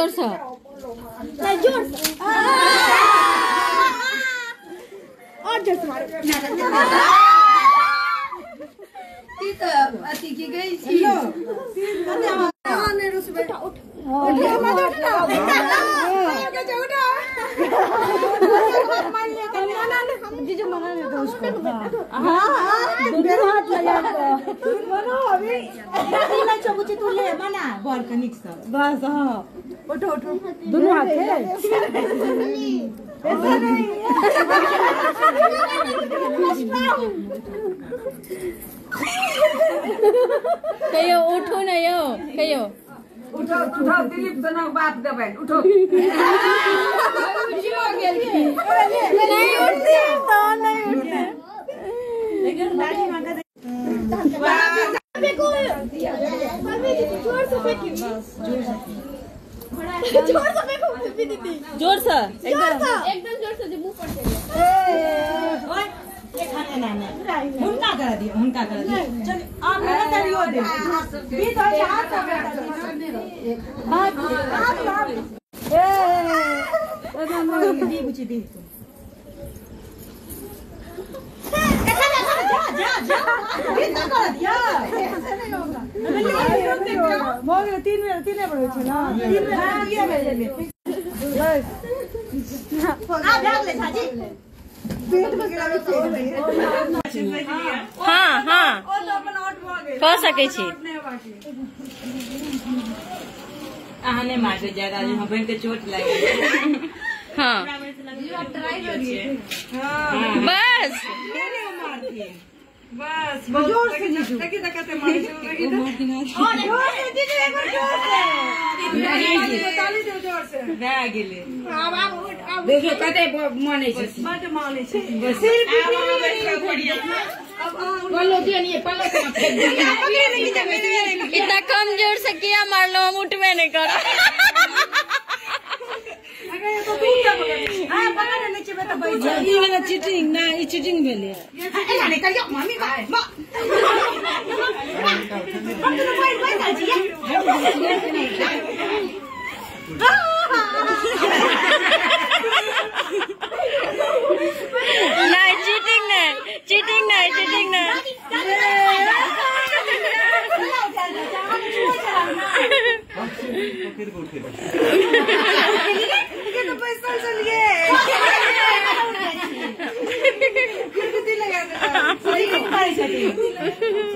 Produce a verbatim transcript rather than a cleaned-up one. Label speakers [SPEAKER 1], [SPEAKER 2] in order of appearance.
[SPEAKER 1] जोर से
[SPEAKER 2] नहीं जोर से और जोर से मारो
[SPEAKER 3] ती तो अति की गई थी हां ने रुस में उठ उठ मत उठ ना उठ उठ
[SPEAKER 2] जीजू मना नहीं तो उसको हां हां दोनों हाथ लगा दो मनो अभी तीन चबुची तू ले मना बॉल का निक सब बस हां उठो उठो दोनों हाथ है ऐसा नहीं
[SPEAKER 1] कहियो उठो ना यो कहियो
[SPEAKER 3] उठो उठो दिलीप जना बात देबै उठो उठियो गेल छी
[SPEAKER 1] नहीं उठते तो नहीं उठते
[SPEAKER 2] लेकिन दादी मांगा
[SPEAKER 3] देखो
[SPEAKER 2] जोर से फेंकी जोर से जोर से फेंको दीदी
[SPEAKER 1] जोर से
[SPEAKER 2] एकदम
[SPEAKER 3] एकदम जोर से मुंह पर चले
[SPEAKER 2] ओए ये खाने ना ना उनका कर दियो उनका कर दियो चल आप मेरा करियो दे बीत हो हाथ का हाथ हाथ हाथ ए अरे मोर दी बुची दी ऐसा ना जा जा जा बीत ना कर दिया ऐसा नहीं होगा मोर तीन में तीन में पड़ो छ ना तीन में ये भेजले बस आ भाग ले छाजी
[SPEAKER 1] हाँ हाँ कह सके छी
[SPEAKER 4] अहाँ नहीं मारते ज्यादा जो हम बहन के चोट लगे
[SPEAKER 1] हाँ
[SPEAKER 3] ट्राई करिए
[SPEAKER 1] बस
[SPEAKER 4] बस
[SPEAKER 2] जोर से जीजू
[SPEAKER 4] देखिए देखते मारे
[SPEAKER 2] जोर से जीजू एक बार जोर से
[SPEAKER 4] ताली दो जोर से भए गेले
[SPEAKER 2] अब अब अब
[SPEAKER 4] देखिए कते माने छै बड माने छै सिर बढ़िया अब पल्लो दिया नहीं पल्लो से फेंक दिया
[SPEAKER 1] इतना कम जोर से किया मार लो हम उठवे नहीं कर
[SPEAKER 2] अगर ये तो टूट जा बगल हां बगल नीचे में तो बैठ जा
[SPEAKER 4] ई वाला चीटिंग ना ई चीटिंग भेले
[SPEAKER 2] ए नहीं करियो मम्मी का मां हम तो बैठ बैठ जी
[SPEAKER 1] नहीं चीटिंग नहीं चीटिंग नहीं चीटिंग नहीं
[SPEAKER 2] ये तो पैसा चलिए कितने लगा दे सही नहीं पाई सके